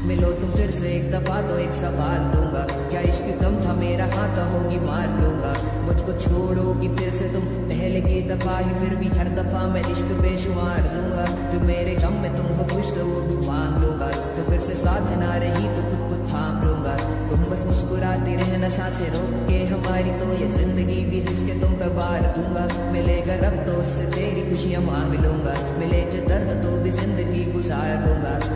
मिलो तुम फिर से एक दफा तो एक सवाल दूंगा, क्या इश्क कम था मेरा, हाँ कहोगी मार लूंगा। मुझको छोड़ोगी फिर से तुम पहले की दफा ही, फिर भी हर दफा मैं इश्क बेशुमार दूंगा। जो मेरे गम में तुम हो खुश तो वो भी मांग लूंगा, तो फिर से साथ ना रही तो खुद को थाम लूंगा। तुम बस मुस्कुराती रहना सांसें रोक के हमारी, तो ये जिंदगी भी जिसके तुम पे बार दूंगा। मिलेगा रब तो उससे तेरी खुशियां मांग लूंगा, मिले जो दर्द तो भी जिंदगी गुजार लूंगा।